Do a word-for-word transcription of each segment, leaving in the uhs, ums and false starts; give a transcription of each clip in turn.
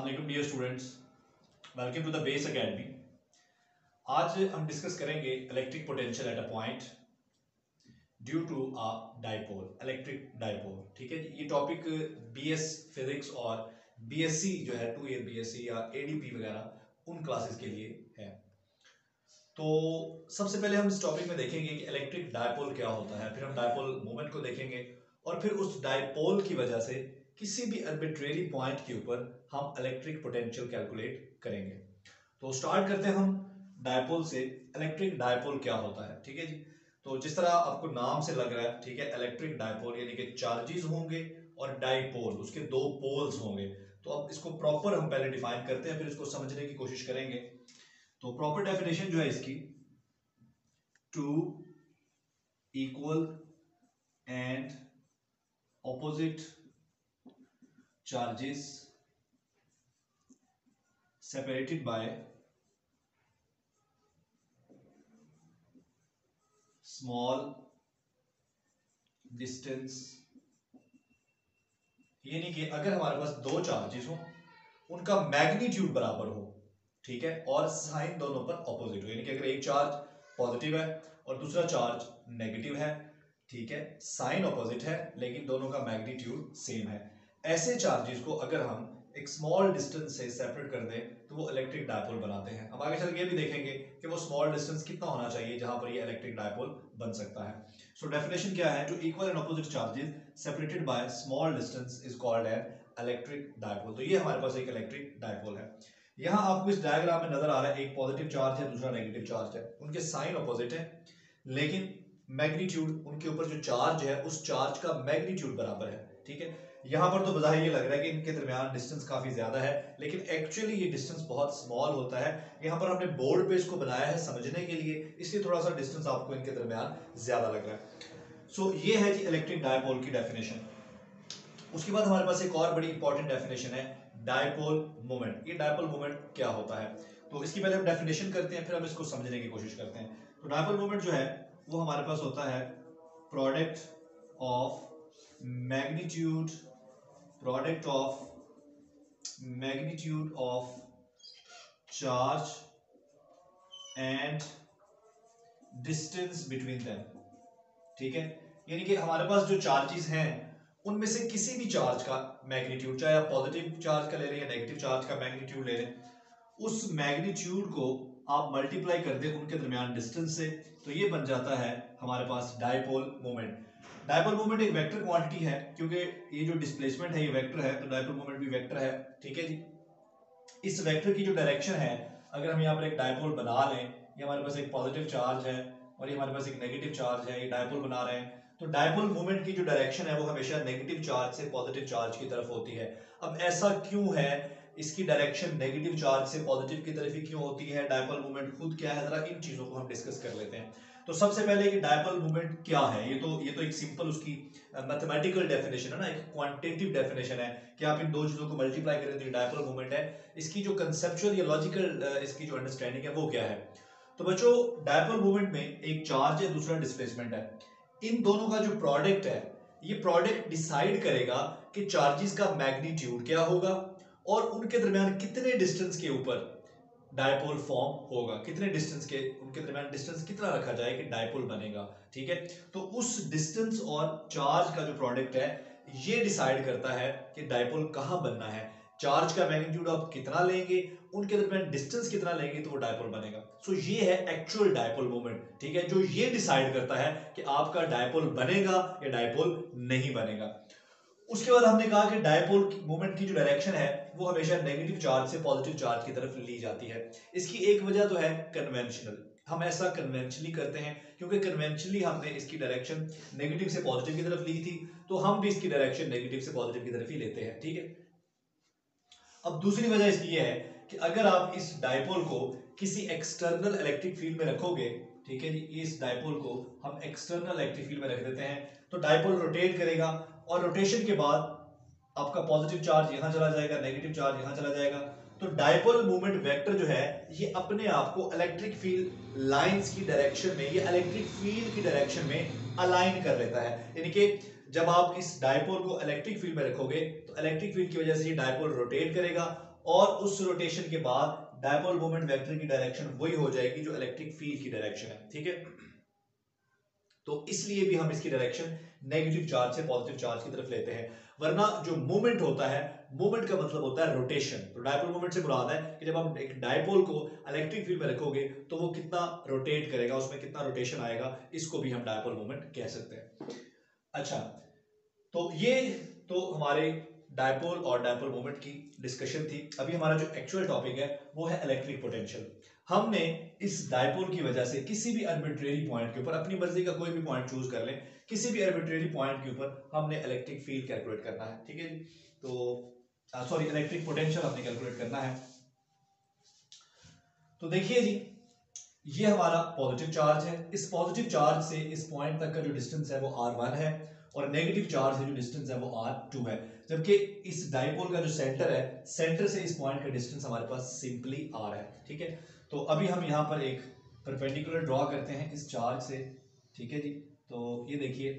Assalamualaikum dear students, welcome to the Base Academy। आज हम discuss करेंगे electric potential at a point due to a dipole, electric dipole. ठीक है जी, ये टॉपिक बीएस फिजिक्स और बीएससी जो है टू ईयर बीएससी या एडीपी वगैरह उन क्लासेस के लिए है। तो सबसे पहले हम इस टॉपिक में देखेंगे कि इलेक्ट्रिक डाइपोल क्या होता है, फिर हम डाइपोल मोमेंट को देखेंगे और फिर उस डाइपोल की वजह से किसी भी आर्बिट्रेरी पॉइंट के ऊपर हम इलेक्ट्रिक पोटेंशियल कैलकुलेट करेंगे। तो स्टार्ट करते हैं हम डाइपोल से। इलेक्ट्रिक डाइपोल क्या होता है, ठीक है जी। तो जिस तरह आपको नाम से लग रहा है, ठीक है, इलेक्ट्रिक डाइपोल यानी कि चार्जेस होंगे और डाइपोल उसके दो पोल्स होंगे। तो अब इसको प्रॉपर हम पहले डिफाइन करते हैं, फिर इसको समझने की कोशिश करेंगे। तो प्रॉपर डेफिनेशन जो है इसकी, two equal and opposite charges separated by small distance। यानी कि अगर हमारे पास दो चार्जेस हो, उनका मैग्नीट्यूड बराबर हो, ठीक है, और साइन दोनों पर ऑपोजिट हो, यानी कि अगर एक चार्ज पॉजिटिव है और दूसरा चार्ज नेगेटिव है, ठीक है, साइन ऑपोजिट है लेकिन दोनों का मैग्नीट्यूड सेम है, ऐसे चार्जेस को अगर हम एक स्मॉल डिस्टेंस से सेपरेट कर दें तो वो इलेक्ट्रिक डाइपोल बनाते हैं। अब आगे चल के ये भी देखेंगे कि वो स्मॉल डिस्टेंस कितना होना चाहिए जहां पर ये इलेक्ट्रिक डाइपोल बन सकता है। सो so, डेफिनेशन क्या है, two equal and opposite charges separated by small distance is called an electric dipole. तो ये हमारे पास एक इलेक्ट्रिक डाइपोल है। यहाँ आपको इस डायग्राम में नजर आ रहा है, एक पॉजिटिव चार्ज है, दूसरा नेगेटिव चार्ज है, उनके साइन ऑपोजिट है लेकिन मैग्नीट्यूड, उनके ऊपर जो चार्ज है उस चार्ज का मैग्नीट्यूड बराबर है, ठीक है। यहां पर तो बजाय ये लग रहा है कि इनके दरमियान डिस्टेंस काफी ज्यादा है, लेकिन एक्चुअली ये डिस्टेंस बहुत स्मॉल होता है। यहां पर हमने बोर्ड पे इसको बनाया है समझने के लिए, इसलिए थोड़ा सा डिस्टेंस आपको इनके दरमियान ज्यादा लग रहा है। सो so, ये है जी इलेक्ट्रिक डाइपोल की डेफिनेशन। उसके बाद हमारे पास एक और बड़ी इंपॉर्टेंट डेफिनेशन है, डाइपोल मोमेंट। ये डाइपोल मोमेंट क्या होता है, तो इसकी पहले हम डेफिनेशन करते हैं, फिर हम इसको समझने की कोशिश करते हैं। तो डाइपोल मोमेंट जो है वो हमारे पास होता है product of magnitude product of magnitude of charge and distance between them। ठीक है, यानी कि हमारे पास जो चार्जेस हैं उनमें से किसी भी चार्ज का मैग्नीट्यूड, चाहे आप पॉजिटिव चार्ज का ले रहे हैं या नेगेटिव चार्ज का मैग्नीट्यूड ले रहे हैं, उस मैग्नीट्यूड को आप मल्टीप्लाई कर दें उनके दरमियान डिस्टेंस से, तो ये बन जाता है हमारे पास डाइपोल मोमेंट। डाइपोल मोमेंट एक वेक्टर क्वांटिटी है, क्योंकि ये जो डिस्प्लेसमेंट है ये वेक्टर है, तो डाइपोल मोमेंट भी वेक्टर है, ठीक है जी। इस वेक्टर की जो डायरेक्शन है, अगर हम यहाँ पर एक डाइपोल बना लें, ये हमारे पास एक पॉजिटिव चार्ज है और ये हमारे पास एक नेगेटिव चार्ज है, ये डाइपोल बना रहे हैं, तो डाइपोल मोमेंट की जो डायरेक्शन है वो हमेशा नेगेटिव चार्ज से पॉजिटिव चार्ज की तरफ होती है। अब ऐसा क्यों है, इसकी डायरेक्शन नेगेटिव चार्ज से पॉजिटिव की तरफ ही क्यों होती है, डाइपोल मोमेंट खुद क्या है, जरा इन चीजों को हम डिस्कस कर लेते हैं। तो सबसे पहले कि डाइपोल मोमेंट क्या है, ये तो ये तो एक सिंपल उसकी मैथमेटिकल डेफिनेशन है ना, एक क्वांटिटेटिव डेफिनेशन है कि आप इन दो चीजों को मल्टीप्लाई करें तो ये डाइपोल मोमेंट है। इसकी जो कंसेप्चुअल या लॉजिकल इसकी जो अंडरस्टैंडिंग है वो क्या है, तो बच्चों डाइपोल मोमेंट में एक चार्ज है, दूसरा डिस्प्लेसमेंट है, इन दोनों का जो प्रोडक्ट है, ये प्रोडक्ट डिसाइड करेगा कि चार्जेस का मैग्नीट्यूड क्या होगा और उनके दरमियान कितने डिस्टेंस के ऊपर डाइपोल फॉर्म होगा, कितने डिस्टेंस के उनके दरमियान डिस्टेंस कितना रखा जाए कि डाइपोल बनेगा, ठीक है। तो उस डिस्टेंस और चार्ज का जो प्रोडक्ट है ये डिसाइड करता है कि डाइपोल कहां बनना है। चार्ज का मैग्नीट्यूड आप कितना लेंगे, उनके दरमियान डिस्टेंस कितना लेंगे, तो वो डाइपोल बनेगा। सो so, ये है एक्चुअल डाइपोल मोमेंट, ठीक है, जो ये डिसाइड करता है कि आपका डाइपोल बनेगा या डाइपोल नहीं बनेगा। उसके बाद हमने कहा कि डाइपोल मोमेंट की जो डायरेक्शन है वो हमेशा नेगेटिव चार्ज से पॉजिटिव चार्ज की तरफ ली जाती है। इसकी एक वजह तो है कन्वेंशनल, हम ऐसा कन्वेंशनली करते हैं क्योंकि कन्वेंशनली हमने इसकी डायरेक्शन नेगेटिव से पॉजिटिव की तरफ ली थी, तो हम भी इसकी डायरेक्शन नेगेटिव से पॉजिटिव की तरफ ही लेते हैं, ठीक है। अब दूसरी वजह इसकी यह है कि अगर आप इस डाइपोल को किसी एक्सटर्नल इलेक्ट्रिक फील्ड में रखोगे, ठीक है जी, इस डाइपोल को हम एक्सटर्नल इलेक्ट्रिक फील्ड में रख देते हैं, तो डाइपोल रोटेट करेगा और रोटेशन के बाद आपका पॉजिटिव चार्ज यहां चला जाएगा, नेगेटिव चार्ज यहां चला जाएगा, तो डाइपोल मोमेंट वेक्टर जो है ये अपने आप को इलेक्ट्रिक फील्ड लाइंस की डायरेक्शन में, ये इलेक्ट्रिक फील्ड की डायरेक्शन में अलाइन कर लेता है। यानी कि जब आप इस डाइपोल को इलेक्ट्रिक फील्ड में रखोगे तो इलेक्ट्रिक फील्ड की वजह से ये डाइपोल रोटेट करेगा और उस रोटेशन के बाद डायपोल मोमेंट वेक्टर की डायरेक्शन वही हो जाएगी जो इलेक्ट्रिक फील्ड की डायरेक्शन है, ठीक है। तो इसलिए भी हम इसकी डायरेक्शन नेगेटिव चार्ज से पॉजिटिव चार्ज की तरफ लेते हैं, वरना जो मूवमेंट होता है, मूवमेंट का मतलब होता है रोटेशन। तो डायपोल मूवमेंट से मुराद है कि जब हम एक डायपोल को इलेक्ट्रिक फील्ड में रखोगे तो वो कितना रोटेट करेगा, उसमें कितना रोटेशन आएगा, इसको भी हम डायपोल मूवमेंट कह सकते हैं। अच्छा, तो ये तो हमारे डायपोल और डायपोल मोमेंट की डिस्कशन थी। अभी हमारा जो एक्चुअल टॉपिक है वो है इलेक्ट्रिक पोटेंशियल। हमने इस डायपोल की वजह से किसी भी आर्बिट्रेरी पॉइंट के ऊपर, अपनी मर्जी का कोई भी पॉइंट चूज कर लें, किसी भी आर्बिट्रेरी पॉइंट के ऊपर हमने इलेक्ट्रिक फील्ड कैलकुलेट करना है, ठीक है जी। तो सॉरी इलेक्ट्रिक पोटेंशियल हमने कैलकुलेट करना है। तो देखिए जी, ये हमारा पॉजिटिव चार्ज है। इस पॉजिटिव चार्ज से इस पॉइंट तक का जो डिस्टेंस है वो आर वन है, और नेगेटिव चार्ज से जो डिस्टेंस है वो आर टू है। जबकि इस डायपोल का जो सेंटर है, सेंटर से इस पॉइंट का डिस्टेंस हमारे पास सिंपली आर है, ठीक है। तो अभी हम यहाँ पर एक परपेंडिकुलर ड्रॉ करते हैं इस चार्ज से, ठीक है जी। तो ये देखिए,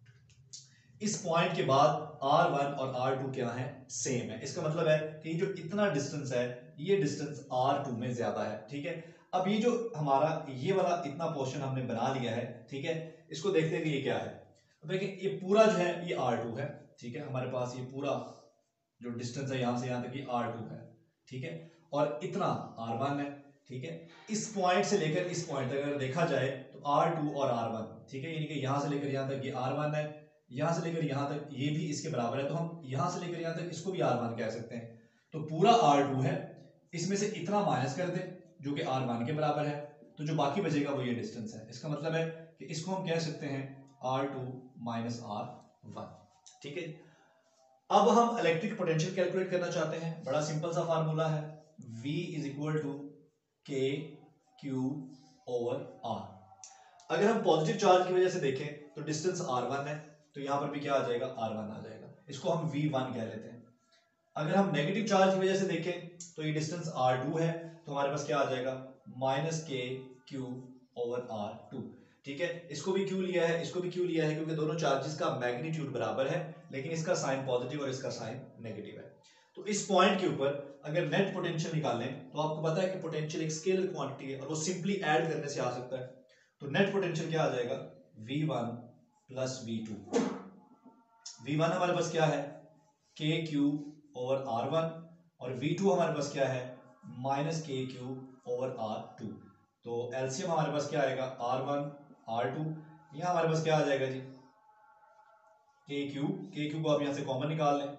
इस पॉइंट के बाद आर वन और आर टू क्या है, सेम है। इसका मतलब है कि जो इतना डिस्टेंस है, ये डिस्टेंस आर टू में ज्यादा है, ठीक है। अब ये जो हमारा ये वाला इतना पोर्शन हमने बना लिया है, ठीक है, इसको देखते हैं कि ये क्या है। देखिए, ये पूरा जो है ये आर टू है, ठीक है। हमारे पास ये पूरा जो डिस्टेंस है यहां से यहां तक ये आर टू है, ठीक है, और इतना आर वन है, ठीक है। इस पॉइंट से लेकर इस पॉइंट तक अगर देखा जाए तो आर टू और आर वन, ठीक है, यानी कि यहां से लेकर यहां तक ये आर वन है, यहां से लेकर यहां तक ये भी इसके बराबर है, तो हम यहां से लेकर यहां तक इसको भी आर वन कह सकते हैं। तो पूरा आर टू है, इसमें से इतना माइनस कर दें जो कि आर वन के बराबर है, तो जो बाकी बचेगा वो ये डिस्टेंस है। इसका मतलब है कि इसको हम कह सकते हैं R two minus R one, ठीक है। अब हम इलेक्ट्रिक पोटेंशियल कैलकुलेट करना चाहते हैं। बड़ा सिंपल सा फार्मूला है, V is equal to K Q over R. अगर हम पॉजिटिव चार्ज की वजह से देखें तो डिस्टेंस आर वन है, तो यहां पर भी क्या आ जाएगा, आर वन आ जाएगा, इसको हम वी वन कह लेते हैं। अगर हम नेगेटिव चार्ज की वजह से देखें तो ये डिस्टेंस आर टू है, तो हमारे पास क्या आ जाएगा, minus K Q over R to, ठीक है। इसको भी क्यों लिया है, इसको भी क्यों लिया है, क्योंकि दोनों चार्जेस का मैग्नीट्यूड बराबर है, लेकिन इसका साइन पॉजिटिव और इसका साइन नेगेटिव है। तो इस पॉइंट के ऊपर अगर नेट पोटेंशियल निकालें तो आपको पता है कि पोटेंशियल एक स्केलर क्वांटिटी है और वो सिंपली ऐड करने से आ सकता है। तो नेट पोटेंशियल क्या आ जाएगा, V one plus V two. V one हमारे पास क्या है, K Q over R one, और वी टू हमारे पास क्या है, minus K Q over R two. तो एलसीएम हमारे पास क्या आएगा, आर वन आर टू, यहां हमारे पास क्या आ जाएगा जी, के क्यू। के क्यू को आप यहां से कॉमन निकाल लें,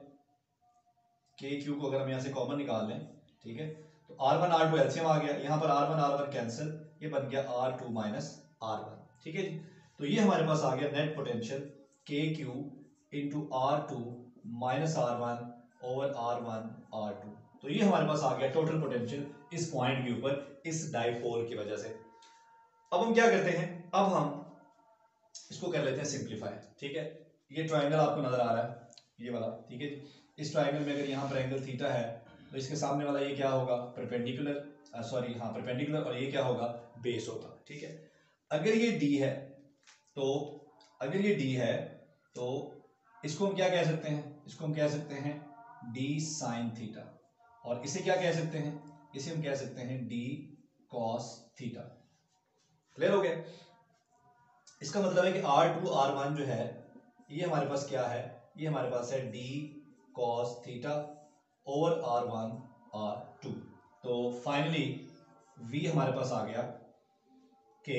के क्यू को अगर हम यहां से कॉमन निकाल लें, ठीक है, तो R one R two LCM आ गया, यहां पर R one R one cancel, ये बन गया R two minus R one, ठीक है जी। तो ये हमारे पास आ गया net potential K Q into R two minus R one over R one R two. तो ये हमारे पास आ गया टोटल पोटेंशियल इस पॉइंट के ऊपर, इस डाइपोल की वजह से। अब हम क्या करते हैं, अब हम इसको कर लेते हैं सिंप्लीफाई, ठीक है। ये ट्रायंगल आपको नजर आ रहा है, ये वाला, ठीक है। इस ट्रायंगल में अगर यहाँ पर एंगल थीटा है तो इसके सामने वाला ये क्या होगा, परपेंडिकुलर, सॉरी हाँ परपेंडिकुलर, और ये क्या होगा, बेस होगा, ठीक है। अगर ये डी है तो अगर ये डी है तो इसको हम क्या कह सकते हैं, इसको हम कह सकते हैं डी साइन थीटा, और इसे क्या कह सकते हैं, इसे हम कह सकते हैं डी कॉस थीटा। क्लियर हो गया। इसका मतलब है कि आर टू आर वन जो है ये हमारे पास क्या है, ये हमारे पास है D cos theta over R one R two. तो फाइनली v हमारे पास आ गया K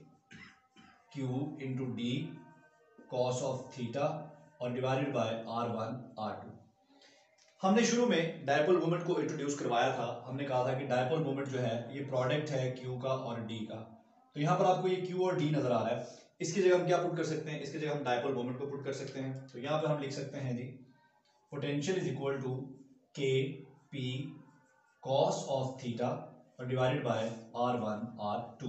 Q into D cos of theta और divided by R one R two. हमने शुरू में डायपोल मोमेंट को इंट्रोड्यूस करवाया था। हमने कहा था कि डायपोल मोमेंट जो है ये प्रोडक्ट है क्यू का और डी का। तो यहाँ पर आपको ये क्यू और डी नजर आ रहा है, इसकी जगह हम क्या पुट कर सकते हैं, इसकी जगह हम डायपोल मोमेंट को पुट कर सकते हैं। तो यहाँ पर हम लिख सकते हैं जी potential is equal to K P cos of theta और divided by R one R two.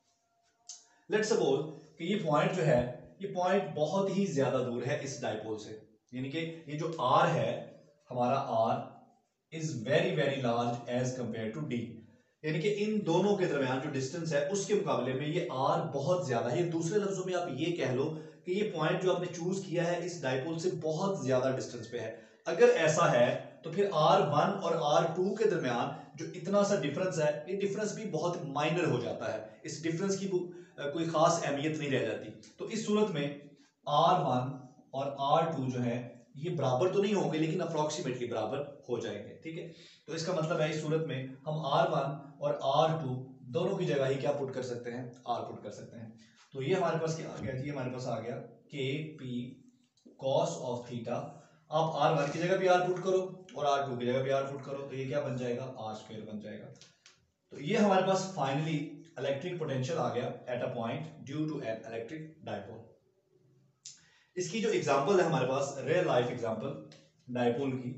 Let's suppose कि ये पॉइंट जो है ये पॉइंट बहुत ही ज्यादा दूर है इस डायपोल से, यानी कि ये जो आर है हमारा R is very very large as compare to D, यानी कि इन दोनों के दरमियान जो डिस्टेंस है उसके मुकाबले में ये आर बहुत ज्यादा है। दूसरे लफ्जों में आप ये कह लो कि ये पॉइंट जो आपने चूज किया है इस डायपोल से बहुत ज्यादा डिस्टेंस पे है। अगर ऐसा है तो फिर आर वन और आर टू के दरमियान जो इतना सा डिफरेंस है, ये डिफरेंस भी बहुत माइनर हो जाता है, इस डिफरेंस की कोई खास अहमियत नहीं रह जाती। तो इस सूरत में आर वन और आर टू जो है ये बराबर तो नहीं होंगे लेकिन अप्रोक्सीमेटली बराबर हो जाएंगे, ठीक है। तो इसका मतलब है इस सूरत में हम आर वन और आर टू दोनों की जगह ही क्या पुट कर सकते हैं, आर पुट कर सकते हैं। तो ये हमारे पास क्या आ गया जी, हमारे पास आ गया K P cos of theta. आप आर वन की जगह भी आर पुट करो और आर टू की जगह भी आर पुट करो, तो ये क्या बन जाएगा, आर स्क्वायर बन जाएगा। तो ये हमारे पास फाइनली इलेक्ट्रिक पोटेंशियल आ गया at a point due to an electric dipole. इसकी जो एग्जांपल है हमारे पास रियल लाइफ एग्जांपल डायपोल की,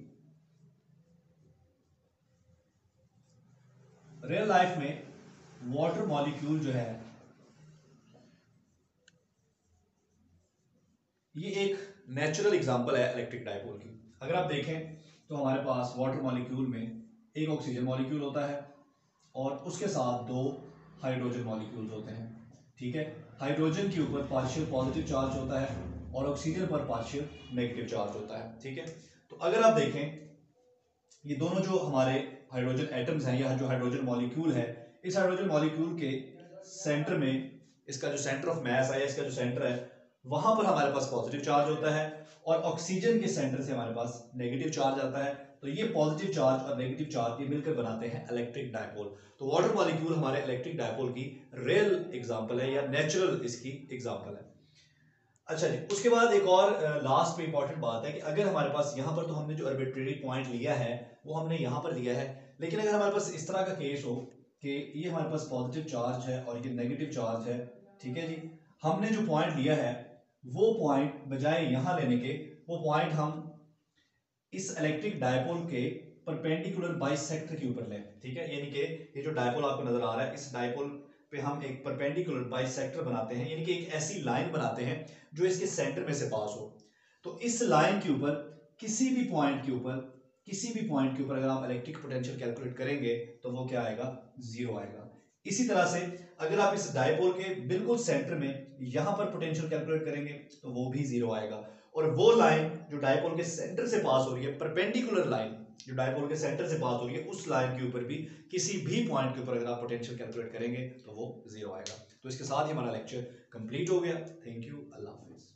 रियल लाइफ में वाटर मॉलिक्यूल जो है ये एक नेचुरल एग्जांपल है इलेक्ट्रिक डायपोल की। अगर आप देखें तो हमारे पास वाटर मॉलिक्यूल में एक ऑक्सीजन मॉलिक्यूल होता है और उसके साथ दो हाइड्रोजन मॉलिक्यूल्स होते हैं, ठीक है। हाइड्रोजन के ऊपर पार्शियल पॉजिटिव चार्ज होता है और ऑक्सीजन पर पार्शियल नेगेटिव चार्ज होता है, ठीक है। तो अगर आप देखें ये दोनों जो हमारे हाइड्रोजन एटम्स हैं या जो हाइड्रोजन मॉलिक्यूल है, इस हाइड्रोजन मॉलिक्यूल के सेंटर में इसका जो सेंटर ऑफ मास है, इसका जो सेंटर है वहां पर हमारे पास पॉजिटिव चार्ज होता है और ऑक्सीजन के सेंटर से हमारे पास नेगेटिव चार्ज आता है। तो ये पॉजिटिव चार्ज और नेगेटिव चार्ज ये मिलकर बनाते हैं इलेक्ट्रिक डायपोल। तो वाटर मॉलिक्यूल हमारे इलेक्ट्रिक डायपोल की रियल एग्जांपल है या नेचुरल इसकी एग्जांपल है। अच्छा जी, उसके बाद एक और लास्ट पे इंपॉर्टेंट बात है कि अगर हमारे पास यहाँ पर तो हमने जो आर्बिट्रेरी पॉइंट लिया है वो हमने यहाँ पर लिया है, लेकिन अगर हमारे पास इस तरह का केस हो कि ये हमारे पास पॉजिटिव चार्ज है और ये नेगेटिव चार्ज है, ठीक है जी, हमने जो पॉइंट लिया है वो पॉइंट बजाय यहाँ लेने के वो पॉइंट हम इस इलेक्ट्रिक डायपोल के परपेंडिकुलर बाइसेक्टर के ऊपर लें, ठीक है। यानी कि ये जो डायपोल आपको नजर आ रहा है इस डायपोल पे हम एक परपेंडिकुलर बाइसेक्टर बनाते हैं, यानी कि एक ऐसी लाइन बनाते हैं जो इसके सेंटर में से पास हो। तो इस लाइन के ऊपर किसी भी पॉइंट के ऊपर किसी भी पॉइंट के ऊपर अगर आप इलेक्ट्रिक पोटेंशियल कैलकुलेट करेंगे तो वो क्या आएगा, जीरो आएगा। इसी तरह से अगर आप इस डायपोल के बिल्कुल सेंटर में यहां पर पोटेंशियल कैलकुलेट करेंगे तो वो भी जीरो आएगा। और वो लाइन जो डायपोल के सेंटर से पास हो रही है, परपेंडिकुलर लाइन जो डायपोल के सेंटर से पास हो रही है, उस लाइन के ऊपर भी किसी भी पॉइंट के ऊपर अगर आप पोटेंशियल कैलकुलेट करेंगे तो वो जीरो आएगा। तो इसके साथ ही हमारा लेक्चर कंप्लीट हो गया। थैंक यू, अल्लाह हाफिज।